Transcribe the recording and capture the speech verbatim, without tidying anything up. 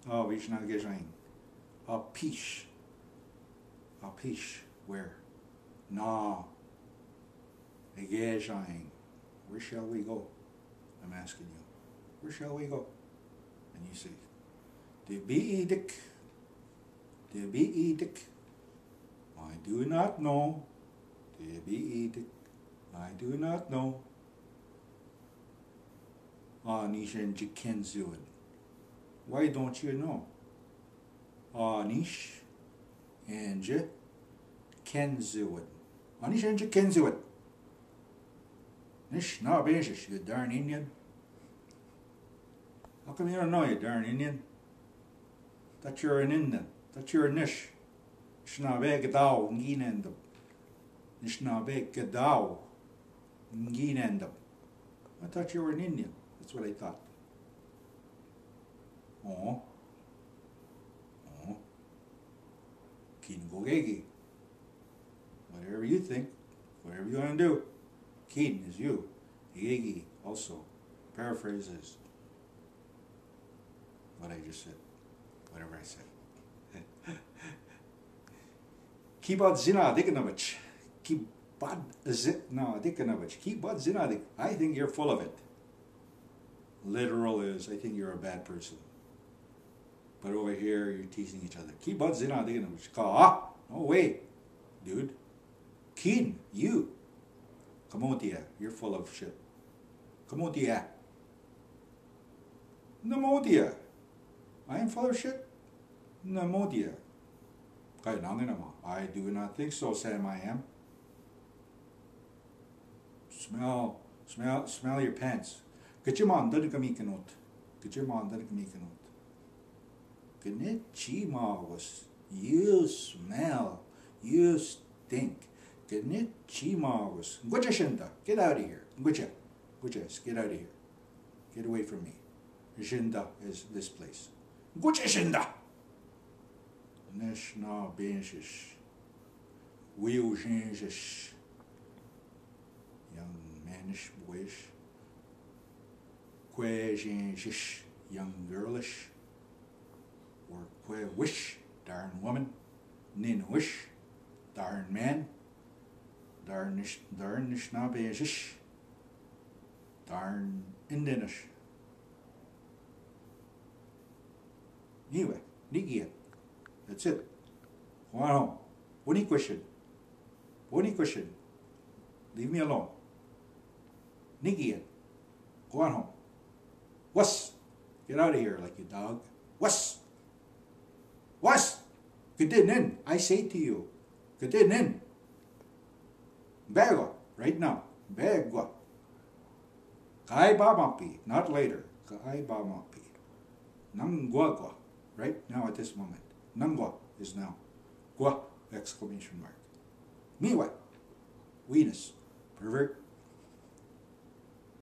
Oh, Vishna Gejain. A pish. A pish. Where? No. Gejain. Where shall we go? I'm asking you. Where shall we go? And you say, De Beidik. De Beidik. I do not know. De Beidik. I do not know. Ah, Nishan Jikenzuin. Why don't you know? Ah, Nish and J Kenzuin. Ah, Nish and J Kenzuin. Nish, no, Benjish, you darn Indian. How come you don't know, you darn Indian? That you're an Indian. That you're a Nish. Shnabe Gadao, Nginendum. Nishnabe Gadao, Nginendum. I thought you were an Indian. That's what I thought. Oh. Oh. Kinugogegi. Whatever you think, whatever you want to do. Keen is you. Igegi also. Paraphrases what I just said. Whatever I said. Kibad Zina Dikanovich. Kibad Zina Dikanovich. Kibad Zina Dik. I think you're full of it. Literal is, I think you're a bad person. But over here, you're teasing each other. Kibad Zina Dikanovich. Ah, no way, dude. Keen, you. Kamotia, you're full of shit. Kamotia. Namodia. I am full of shit. Namodia. I do not think so, Sam, I am. Smell, smell, smell your pants. Get your man, doesn't come eat Get your man, doesn't come eat Gnichima was, you smell, you stink. Gnichima was, Guja Shinda, get out of here. Guja, Gujas, get out of here. Get away from me. Shinda is this place. Guja Shinda! Nishna Benshish. Wheel Jinjish. Young manish, boyish. Que Jinjish. Young girlish. Or que wish. Darn woman. Nin wish. Darn man. Darn nish, darn Nishna Benshish. Darn Indianish. Anyway, Nigian. That's it. Go on home. One question. One question. Leave me alone. Nigian. Go on home. Wuss. Get out of here like you dog. Wuss. Wuss. Get in. I say to you. Get in. Bagua. Right now. Bagua. Kai Bamapi. Not later. Kai Bamapi. Nangwagwa. Right now at this moment. Nangwa is now. Gwa! Exclamation mark. Miwa. Weenus. Pervert.